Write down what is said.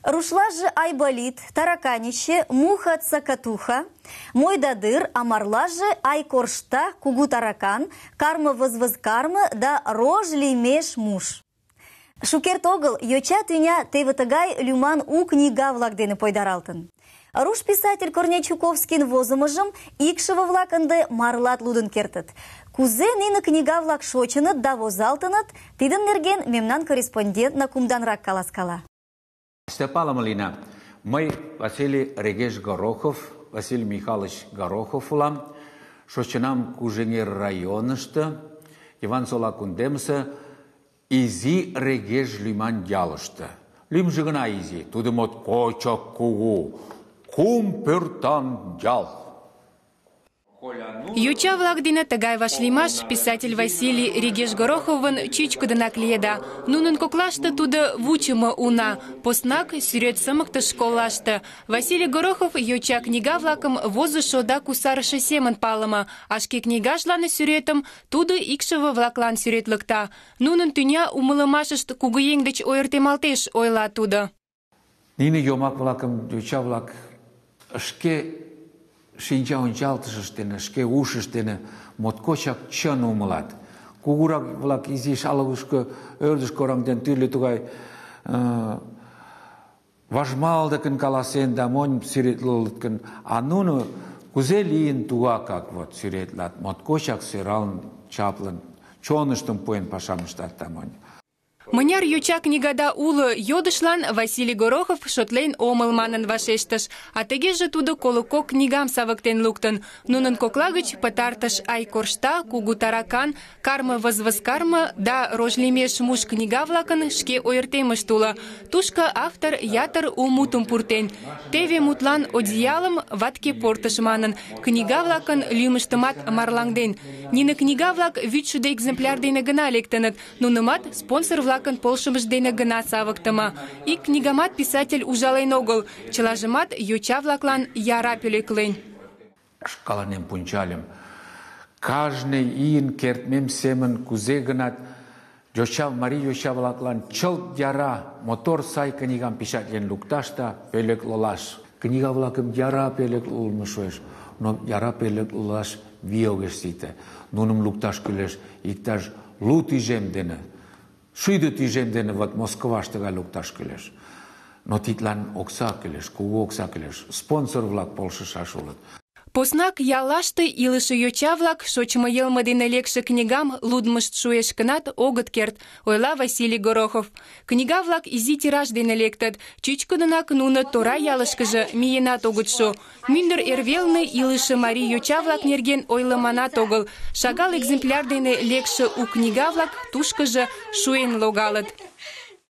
Рушлаже айболит, тараканище, муха цакатуха, мойдадыр, амарлаже айкоршта, кугу таракан, карма возвыз карма да рож лимеш муш. Шукерт огыл йоча тӱня теве тыгай лӱман у книга-влак дене пойдаралтын. Руш писатель Корней Чуковскийын возымыжым икшыве-влак ынде марлат лудын кертыт. Кузе нине книга-влак шочыныт да возалтыныт, тидын нерген мемнан корреспондентна кумданрак каласкала. Степалам мый Василий Регеш Горохов, Василий Михайлович Горохов улам, шочынам Кужеҥер районышто, Иван-Сола кундемысе Изи Регеш лӱман ялыште. Лӱмжӧ гына изи, тудо моткочак кугу, 3 пӧртан ял. Йоча-влак дене тыгай вашлиймаш писатель Василий Регеш Гороховын чӱчкыдынак лиеда. Нунын коклаште тудо вучымо уна, поснак сӱрет сымыктыш школлаште. Василий Горохов йоча книга-влакым возышо да кусарыше семын палыме, а шке книгажлан сӱретым тудо икшыве-влаклан сӱретлыкта. Нунын тӱня умылымашышт кугыеҥ деч ойыртемалтеш, ойла тудо. Нине йомак-влакым йоча-влак шке шинча ончалтышышт дене, шке ушышт дене моткочак чын умылат. Кугурак-влак изиш алгышко, ӧрдыжкӧ кораҥден, тӱрлӧ тугай важмалдыкын каласен да монь сӱретлылыт гын, а нуно кузе лийын, тугакак вот сӱретлат, моткочак сӧралын, чаплын, чоныштым пуэн пашам ыштат да монь. Мыняр йоча книгада уло йодышлан Василий Горохов шотлен омыл манын вашештыш, а тыгеже тудо 32 книгам савыктен луктын. Нунын кокла гыч пытартыш ай коршта, кугу таракан, карма возвыз карма да рож лимеш муш книга-влакын шке ойыртемышт уло. Тушко автор ятыр у мутым пуртен. Теве мутлан одеялым ватке портыш манын, книга-влакын лӱмыштымат марлаҥден. Нине книга-влак 100 экземпляр дене гына лектыныт, нунымат спонсор-влак полшымышт дене гына савыктыме. Ик книгамат писатель ужален огыл, чылажымат йоча-влаклан яра пӧлеклен. Шкаланем пунчальым. Кажне ийын кертмем семын кузе-гынат марий йоча-влаклан чылт яра, мотор сай книгам печатлен лукташ да пӧлеклылаш. Книга-влакым яра пӧлеклылмӧ шуэш, но яра пӧлеклылаш вий огеш сите. Нуным лукташ кӱлеш иктаж 2 тӱжем дене. 50 тӱжем дене вот Москваште гай лукташ кӱлеш. Но тидлан окса кӱлеш, кугу окса кӱлеш. Спонсор-влак полшышаш улыт. Поснак яллаште илыше йоча-влак шочмо йылме дене лекше книгам лудмышт шуэш гынат огыт керт, ойла Василий Горохов. Книга-влак изи тираж дене лектыт, чӱчкыдынак нуно тора ялышкыже миенат огыт шу. Мӱндыр эрвелне илыше марий йоча-влак нерген ойлыманат огыл. Шагал экземпляр дене лекше у книга-влак тушкыжо шуэн логалыт.